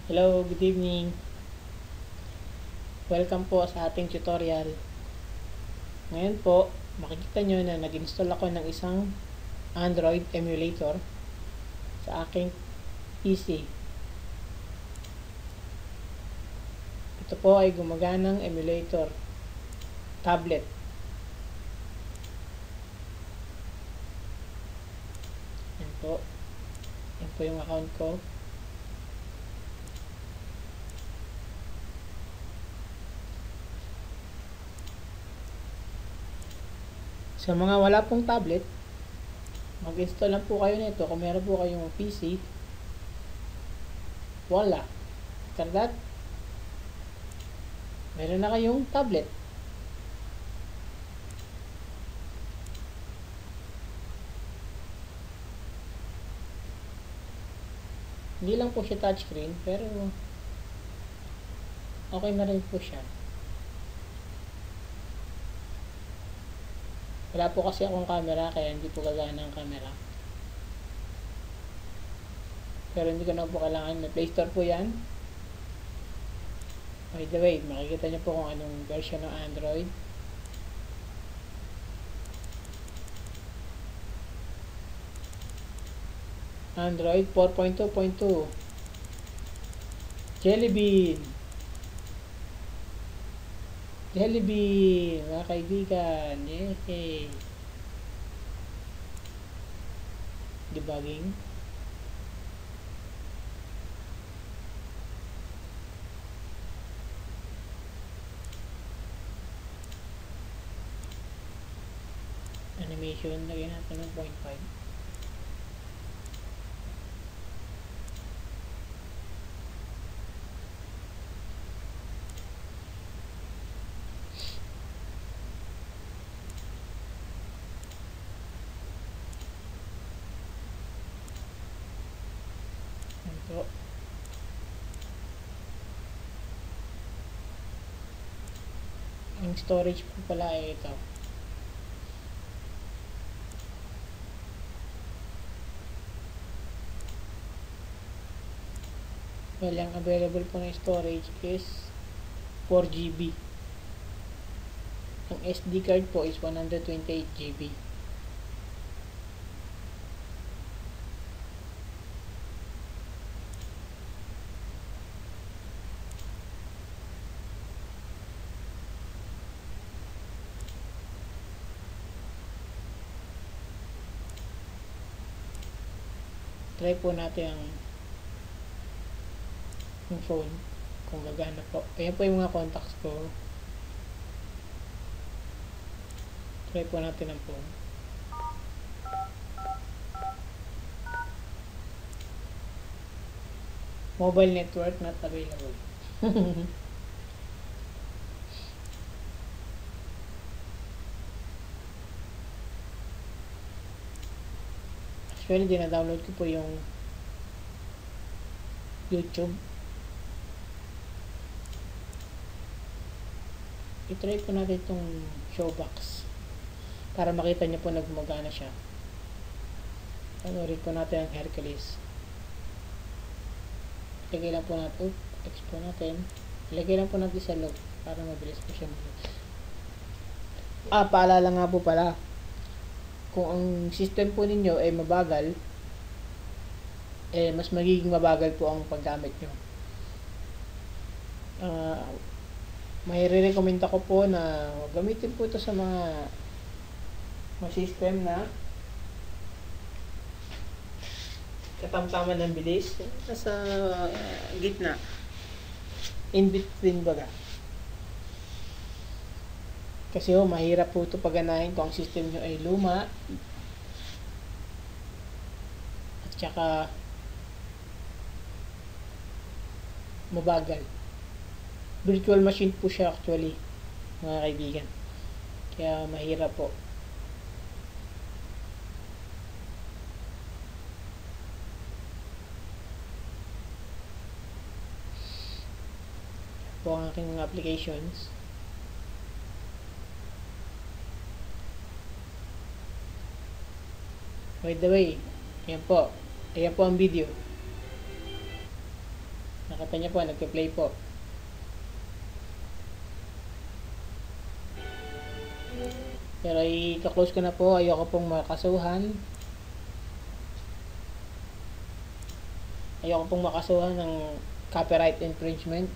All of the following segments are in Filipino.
Hello, good evening. Welcome po sa ating tutorial. Ngayon po, makikita nyo na nag-install ako ng isang Android emulator sa aking PC. Ito po ay gumaganang emulator tablet. Yan po. Yan po yung account ko. Sa mga wala pong tablet, mag-install lang po kayo nito. Kung meron po kayong PC, wala. After that, meron na kayong tablet. Hindi lang po siya touchscreen, pero okay na rin po siya. Wala po kasi akong camera, kaya hindi po gagana ang camera. Pero hindi ko na po kailangan. May Play Store po yan. By the way, makikita nyo po kung anong version ng Android. Android 4.2.2 Jelly Bean, mga kaibigan. Yay! Debugging. Animation, lagyan natin ng 0.5. Ito. Ang storage po pala ay ito. Well, ang available po na storage is 4GB. Ang SD card po is 128GB. Try po natin yung phone kung gagana po. Ayan po yung mga contacts ko. Try po natin ang phone. Mobile network not available. Actually, dina-download ko po yung YouTube. I-try po natin itong Showbox para makita niyo po na gumagana siya. Panoorin po natin ang Hercules. Ilagay lang po natin, export natin. Ilagay lang po natin sa log para mabilis po siya. Paalala nga po pala, kung ang system po ninyo ay mabagal, mas magiging mabagal po ang paggamit nyo. May re-recommend ako po na gamitin po ito sa mga system na katamtaman ng bilis, nasa gitna, in between baga. Kasi mahirap po ito paganahin kung ang system nyo ay luma at saka mabagal. Virtual machine po siya actually, mga kaibigan. Kaya mahirap po. Po ang aking mga applications. By the way, ayan po ang video. Nakita niyo po, nagpe-play po. Pero i-close ko na po. Ayoko pong makasuhan. Ayoko pong makasuhan ng copyright infringement.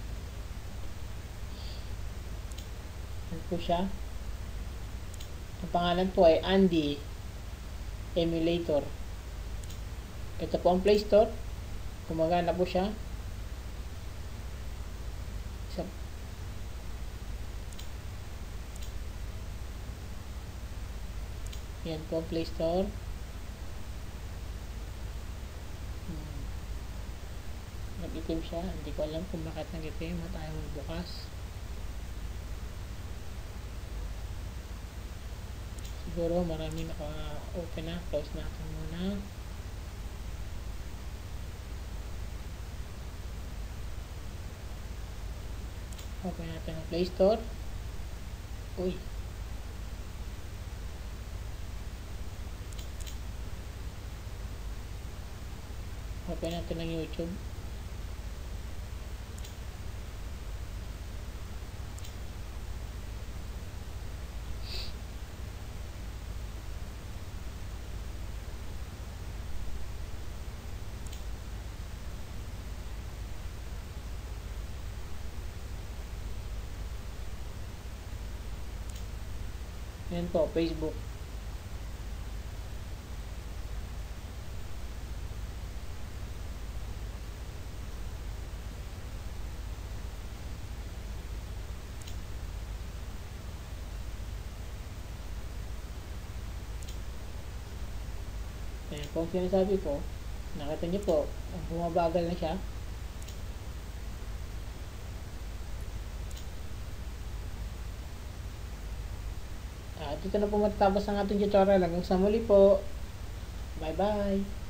Ano po siya? Ang pangalan po ay Andy Emulator. Ito po ang Play Store. Gumagana po siya. Yan po ang Play Store. Nag-itim siya. Hindi ko alam kung bakit nag-itim at ayaw magbukas. Siguro marami naka-open na. Close natin muna. Open natin ang Play Store. Uy. Open natin ang YouTube. Yan po, Facebook. Ayan po ang sinasabi ko. Nakita niyo po, bumabagal na siya. Dito na po matatapos ang ating tutorial. Hanggang sa muli po. Bye bye.